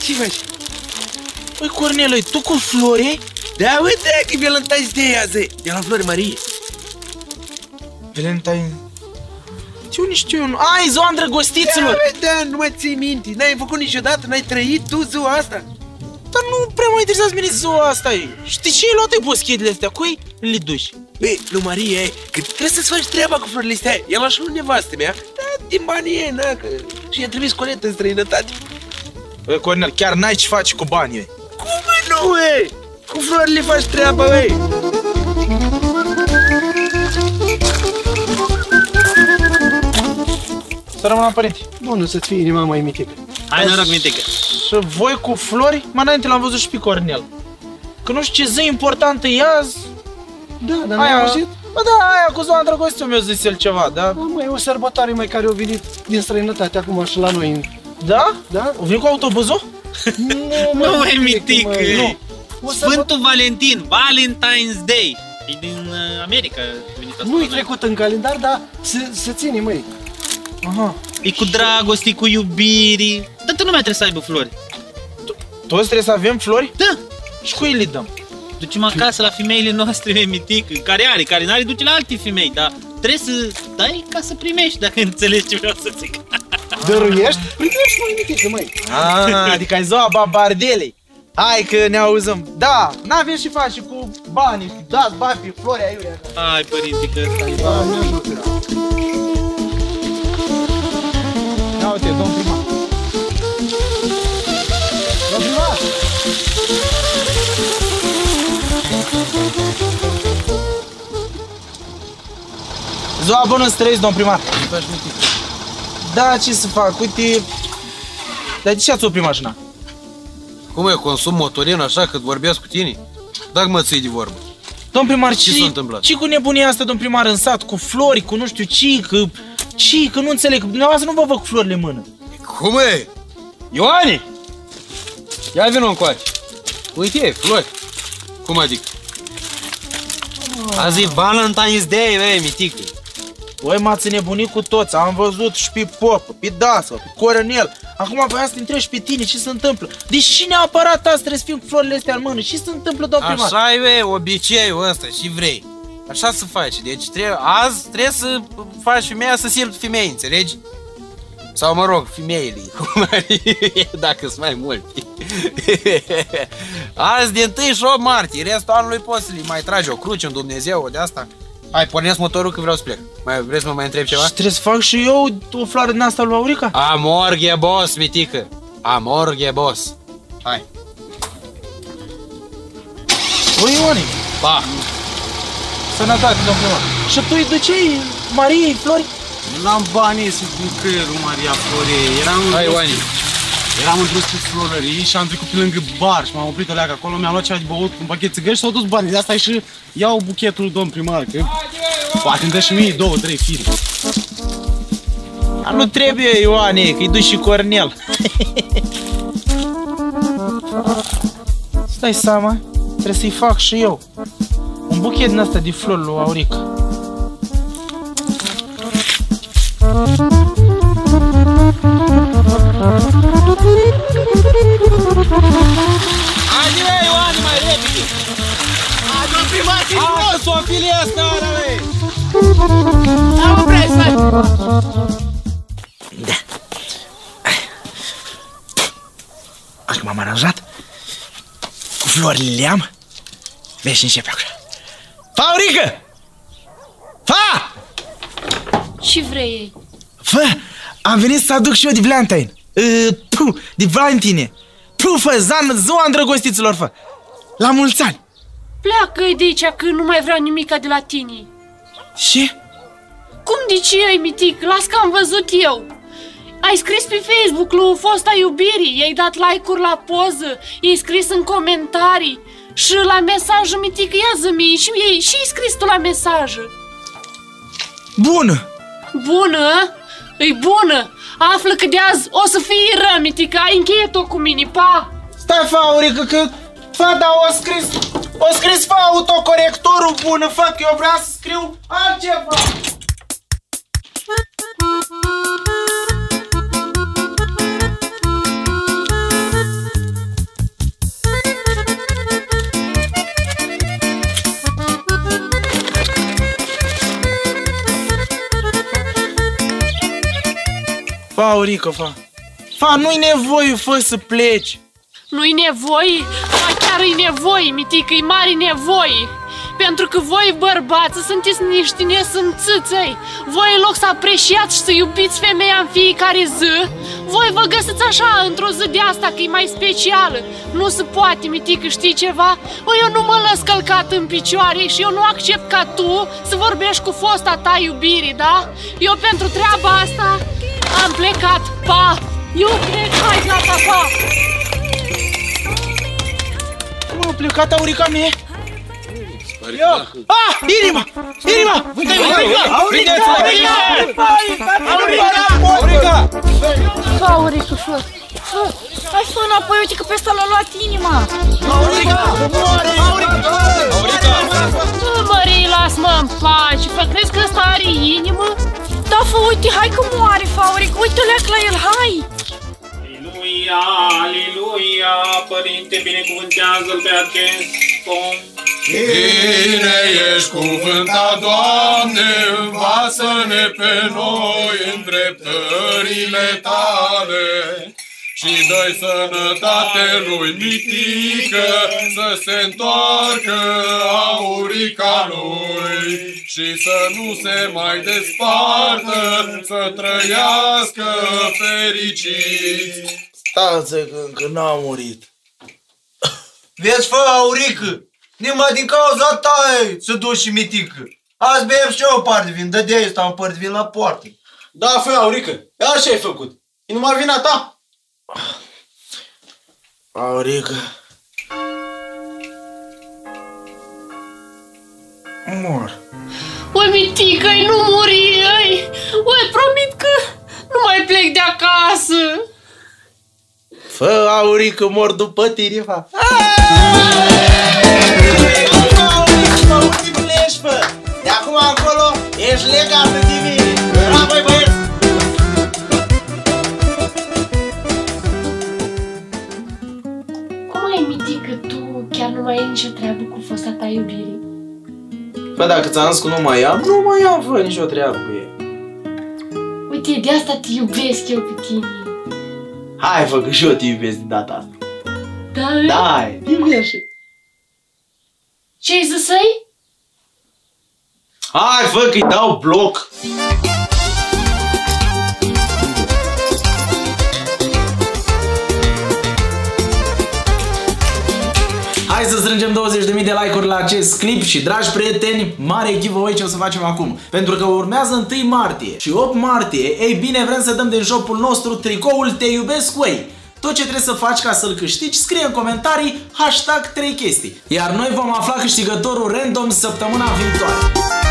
Ce faci? Păi, Cornel, tu cu flori? Da, uite, că e Valentine's Day azi. De la Flori Marie. Valentine... Ce nu știu eu, nu... Ai, ziua îndrăgostiților! Da, nu mai ții minte. N-ai făcut niciodată, n-ai trăit tu ziua asta. Dar nu prea mă interesează mine ziua asta. Știi ce ai luat boschetele astea? Cui le duci? Băi, lui Marie, că trebuie să-ți faci treaba cu florile astea. El așa nu nevastă mea. Da, din banii ei, na, că... Și i-a trimis coletă în străinătate. Băi, Cornel, chiar n-ai ce faci cu banii, ei. Cum, nu, ei? Cu florile faci treaba, ei. Să rămână, părinte. Bună să-ți fie inima mai mitică. Hai noroc, mitică. Și voi cu flori? Mai înainte l-am văzut și pe Cornel. Că nu știu ce zi importantă e azi. Da, dar n-ai auzit? Bă, da, aia cu ziua îndrăgostită mi-a zis el ceva, da? Da, măi, o sărbătoare mai care a venit din străinătate acum și la noi. Da? Da? O venit cu autobuzul? Nu, mai mitică. Nu. Sfântul Valentin, Valentine's Day. E din America. Nu-i trecut în calendar, dar se ține, măi. Aha. E cu dragoste, cu iubirii. Toată lumea trebuie să aibă flori. Toți trebuie să avem flori? Da. Și cui le dăm? Ducem acasă la femeile noastre, mitică. Care n-are, duce la alte femei, dar trebuie să dai ca să primești, dacă înțelegi ce vreau să zic. Dăruiești? Primești, măi, mitică, măi. Adică ai ziua babardelei. Hai că ne auzăm. Da, n-avem și faci cu banii. Dați bani pe flori aiurea. Hai, părinte, că ăsta e. Ia uite, domn primar. Domn primar! Ziua bună să trăiți, domn primar. Da, ce să fac? Uite... Dar de ce ați oprit mașina? Cum e, consum motorin așa cât vorbesc cu tine? Dacă mă ții de vorbă. Domn primar, Ce s-a întâmplat? ce cu nebunia asta, domn primar, în sat, cu flori, cu nu știu că nu înțeleg, dumneavoastră nu vă văd cu florile în mână. Cum e? Ioani! Ia vină încoace. Uite, flori. Cum adică? Azi e Valentine's Day, băi, mitică. Voi m-ați nebunit cu toți, am văzut și pe Popă, pe Dasă, pe Coronel. Acum voiam să te întreb și pe tine ce se întâmplă. Deși neapărat azi trebuie să fim cu florile astea în mână, ce se întâmplă, domn primar? Așa e, obiceiul ăsta, și vrei. Așa să faci, deci azi trebuie să faci femeia să simt femei, înțelegi? Sau mă rog, femeile, cum ar fi, dacă sunt mai mulți. Azi de 1 și 8 martie, restul anului poți să le mai tragi o cruce, un Dumnezeu, de asta. Hai, pornesc motorul că vreau să plec. Vrei să mă mai întreb ceva? Și trebuie să fac și eu o floare din asta lui Aurica? Amorghe boss, mitică. Amorghe boss. Hai. Băi, Ioni, Pa. sănătate, domn primar. Și tu îi duceai Mariei flori? N-am banii să duc căierul Maria Florei. Hai, Ioani. Eram într-o florărie și am trecut pe lângă bar și m-am oprit o leacă acolo, mi-am luat ceva de băut, un pachet țigări și s-au dus banii. De asta și iau buchetul domn primar, că poate îmi dă și mie 2-3 firi. Nu trebuie, Ioane, că-i duci și Cornel. Stai seama, trebuie să-i fac și eu un buchet din asta de flori lui Aurica. Haide, băi, Ioane, mai repede! Hai, domn primar, ce-i Hai, s-o afiliezi, cara, băi! Da, mă vrei să Da. Acum m-am aranjat. Cu florile le-am. Vezi și începe acum. Fa, Aurică! Fa! Ce vrei ei? Fă, am venit să aduc și eu de Valentine. De Valentine. Fă, ziua îndrăgostiților, fă. La mulți ani. Pleacă de aici că nu mai vreau nimica de la tine. Și? Cum de ce ai, mitic? Las că am văzut eu. Ai scris pe Facebook lui fosta iubirii, i-ai dat like-uri la poză, i-ai scris în comentarii și la mesajul, mitic, ia zi-mi, și-i scris tu la mesaj. Bună. Bună? E bună. Află că de azi o să fii rău, mitic, ai încheiat-o cu mine, pa! Stai, fa, Aurică, că... Fa, da, o scris, fa, autocorectorul bună, fa, că eu vreau să scriu altceva. Aurică, fa. Fa, nu-i nevoie, fă să pleci. Nu-i nevoie? Ba chiar-i nevoie, mitică, e mare nevoie. Pentru că voi, bărbați, sunteți niște nesânțâței. Voi, în loc să apreciați și să iubiți femeia în fiecare zi, voi vă găsiți așa, într-o zi de asta, că e mai specială. Nu se poate, mitică, știi ceva? Eu nu mă las călcat în picioare și eu nu accept ca tu să vorbești cu fosta ta iubire, da? Eu pentru treaba asta am plecat, pa! Eu plec, hai, gata, pa! Cum a plecat Aurica mea? Ah! Inima! Inima! Aurica! Aurica, fă! Hai să înapoi, uite că pe ăsta l-a luat inima! Aurica! Aurica! Mării, lasă-mă în pace, fă, crezi că ăsta are inimă? Da, fă, uite, hai că moare, fă, Aurica, uite, leac la el, hai! Aleluia, aleluia, Părinte, binecuvântează-l pe acest om. Bine ești cuvântat, Doamne, învață-ne pe noi în dreptările Tale și dă-i sănătate lui mitică să se întoarcă Aurica lui și să nu se mai despartă, să trăiască fericiți. Stați că încă n-a murit. Vezi, fă, Aurică, numai din cauza ta să duci și mitică. Azi bem și eu o parte de vin, dă-de-aia stau un part de vin la poartă. Da, fă, Aurică, așa ai făcut. E numai vina ta. Aurica. Mor. Oi, mitică-i, nu muri, oi! Oi, promit că nu mai plec de acasă! Fă, Aurica, mor după tine, fa. Ultimul ești, fă. De acum încolo ești legat de mine. Bravo, băieți! Cum ai, mitică, tu chiar nu mai ai nicio treabă cu fosta ta iubire? Fă, dacă ți-am zis că nu mai am, nu mai am, fă, nicio treabă cu ea. Uite, de asta te iubesc eu pe tine. Hai, fă, că și eu te iubesc din data asta. Da? Da, iubesc. Ce-ai zis să-i? Hai, fă, că-i dau bloc. Hai să strângem 20.000 de like-uri la acest clip și, dragi prieteni, mare giveaway ce o să facem acum. Pentru că urmează 1 martie și 8 martie, ei bine, vrem să dăm din shop-ul nostru tricoul Te iubesc Way. Tot ce trebuie să faci ca să-l câștigi, scrie în comentarii #3 chestii. Iar noi vom afla câștigătorul random săptămâna viitoare.